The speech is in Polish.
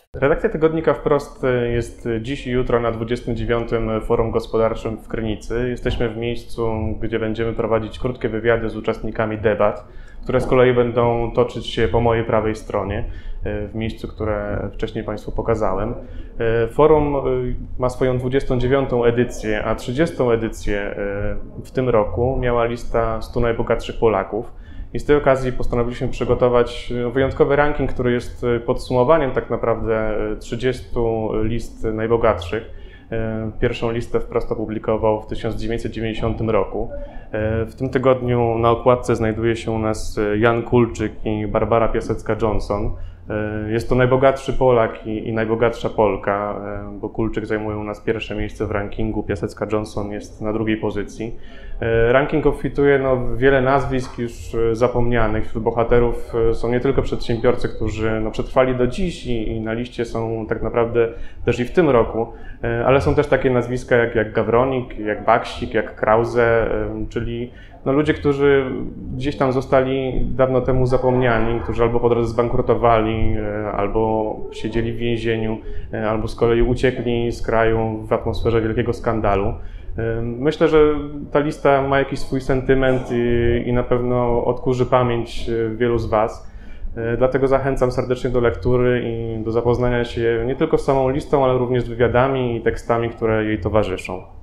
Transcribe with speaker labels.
Speaker 1: Redakcja tygodnika Wprost jest dziś i jutro na 29. Forum Gospodarczym w Krynicy. Jesteśmy w miejscu, gdzie będziemy prowadzić krótkie wywiady z uczestnikami debat, które z kolei będą toczyć się po mojej prawej stronie, w miejscu, które wcześniej Państwu pokazałem. Forum ma swoją 29. edycję, a 30. edycję w tym roku miała lista 100 najbogatszych Polaków. I z tej okazji postanowiliśmy przygotować wyjątkowy ranking, który jest podsumowaniem tak naprawdę 30 list najbogatszych. Pierwszą listę Wprost opublikował w 1990 roku. W tym tygodniu na okładce znajduje się u nas Jan Kulczyk i Barbara Piasecka-Johnson. Jest to najbogatszy Polak i najbogatsza Polka, bo Kulczyk zajmuje u nas pierwsze miejsce w rankingu, Piasecka-Johnson jest na drugiej pozycji. Ranking obfituje wiele nazwisk już zapomnianych. Wśród bohaterów są nie tylko przedsiębiorcy, którzy przetrwali do dziś i na liście są tak naprawdę też i w tym roku, ale są też takie nazwiska jak Gawronik, jak Baksik, jak Krause, czyli ludzie, którzy gdzieś tam zostali dawno temu zapomniani, którzy albo po drodze zbankrutowali, albo siedzieli w więzieniu, albo z kolei uciekli z kraju w atmosferze wielkiego skandalu. Myślę, że ta lista ma jakiś swój sentyment i na pewno odkurzy pamięć wielu z Was. Dlatego zachęcam serdecznie do lektury i do zapoznania się nie tylko z samą listą, ale również z wywiadami i tekstami, które jej towarzyszą.